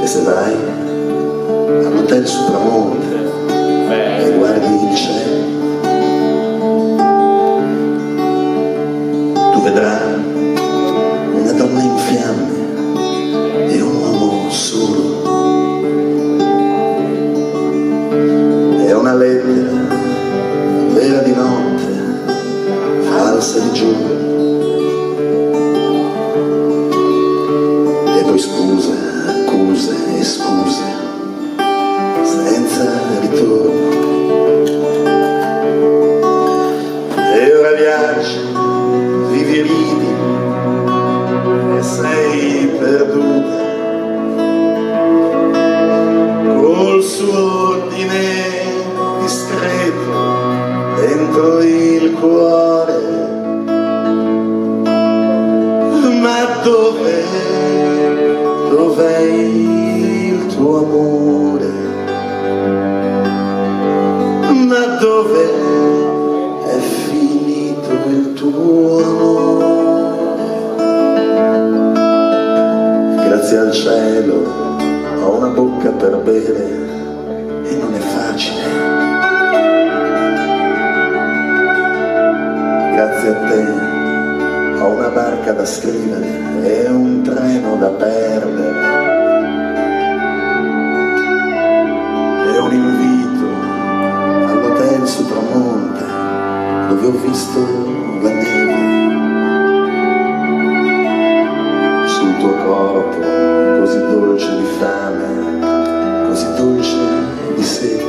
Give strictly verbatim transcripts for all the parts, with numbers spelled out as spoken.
se vai all'hotel sul tramonte e guardi il cielo, tu vedrai una donna in fiamme e un uomo solo, e una lettera vera di notte, falsa di giorno. E poi scuse, accuse e scuse senza ritorno. E ora viaggi, vivi e ridi e sei perduta col suo ordine discreto dentro il cuore. Ma dov'è, dov'è il tuo amore? Ma dov'è, è finito il tuo amore? Grazie al cielo ho una bocca per bere e non è facile. Grazie a te ho una barca da scrivere e un treno da perdere e un invito all'hotel su tramonte dove ho visto la neve sul tuo corpo così dolce di fame, così dolce di sete.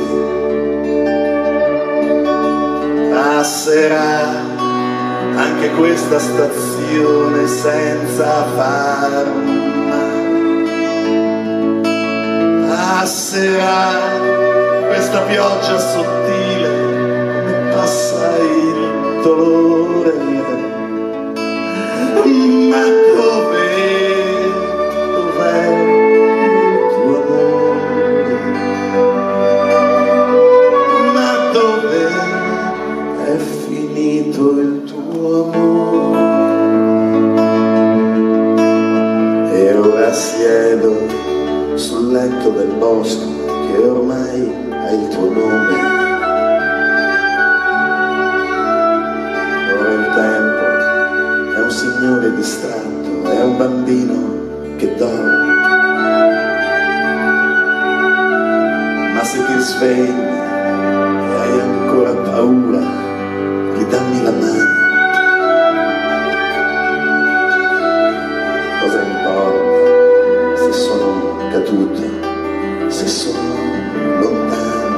Passerà anche questa stazione senza ferma, passerà questa pioggia sottile come passa il dolore. Ma dov'è, dov'è il tuo amore? Ma dov'è, è finito il tuo amore? E ora siedo sul letto del bosco che ormai ha il tuo nome. Ora il tempo è un signore distratto, è un bambino che dorme. Ma se ti svegli e hai ancora paura, ridammi la mano. Cosa importa se sono caduto, se sono lontano?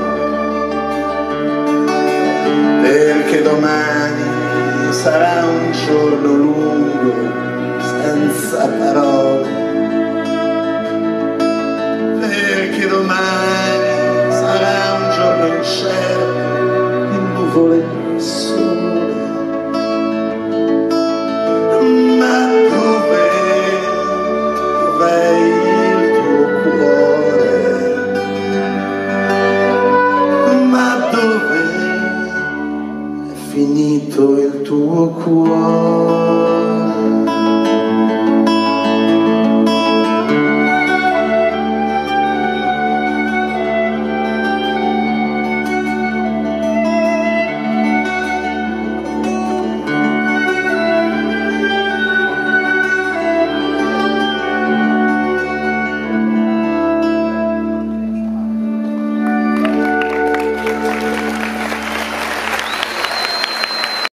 Perché domani sarà un giorno lungo senza parole. Perché domani sarà un giorno incerto in nuvole sole. Ma dov'è, dov'è il tuo cuore? Ma dov'è, è finito il tuo cuore?